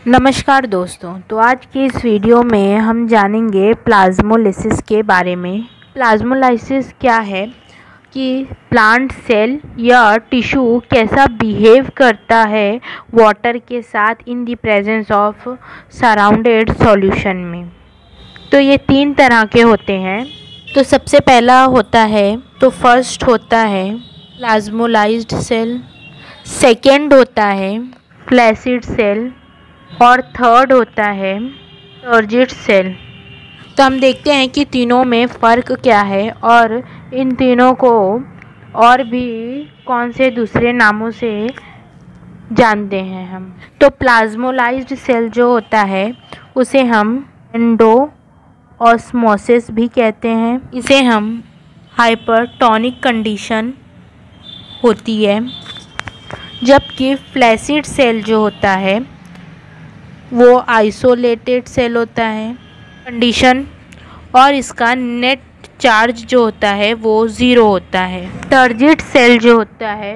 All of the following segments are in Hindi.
नमस्कार दोस्तों, तो आज की इस वीडियो में हम जानेंगे प्लाज्मोलाइसिस के बारे में। प्लाज्मोलाइसिस क्या है कि प्लांट सेल या टिश्यू कैसा बिहेव करता है वाटर के साथ in the presence of surrounded solution में। तो ये 3 तरह के होते हैं। तो सबसे पहला होता है, तो फर्स्ट होता है प्लाज्मोलाइज्ड सेल, सेकेंड होता है फ्लैसिड सेल और थर्ड होता है टर्जिड सेल। तो हम देखते हैं कि तीनों में फ़र्क क्या है और इन तीनों को और भी कौन से दूसरे नामों से जानते हैं हम। तो प्लाज्मोलाइज्ड सेल जो होता है उसे हम एंडोऑस्मोसिस भी कहते हैं। इसे हम हाइपरटोनिक कंडीशन होती है। जबकि फ्लैसिड सेल जो होता है वो आइसोलेटेड सेल होता है कंडीशन, और इसका नेट चार्ज जो होता है वो 0 होता है। टर्जिड सेल जो होता है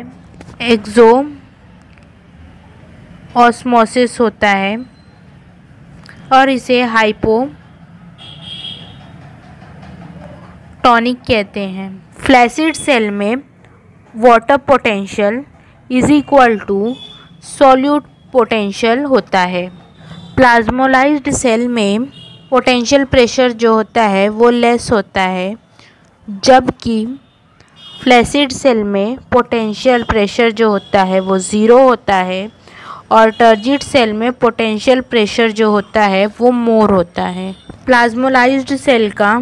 एक्सोऑस्मोसिस होता है और इसे हाइपोटोनिक कहते हैं। फ्लैसिड सेल में water potential is equal to solute potential होता है। प्लाज्मोलाइज्ड सेल में पोटेंशियल प्रेशर जो होता है वो लेस होता है, जबकि फ्लैसिड सेल में पोटेंशियल प्रेशर जो होता है वो 0 होता है और टर्जिड सेल में पोटेंशियल प्रेशर जो होता है वो मोर होता है। प्लाज्मोलाइज्ड सेल का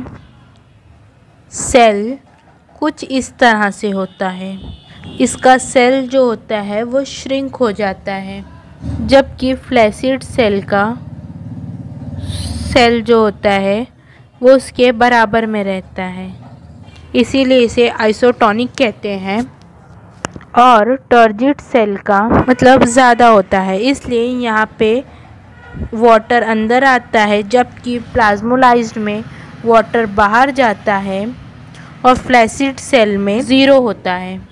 सेल कुछ इस तरह से होता है। इसका सेल जो होता है वो श्रिंक हो जाता है, जबकि फ्लैसिड सेल का सेल जो होता है वो उसके बराबर में रहता है, इसीलिए इसे आइसोटोनिक कहते हैं। और टर्जिड सेल का मतलब ज़्यादा होता है, इसलिए यहाँ पे वाटर अंदर आता है, जबकि प्लाज्मोलाइज्ड में वाटर बाहर जाता है और फ्लैसिड सेल में 0 होता है।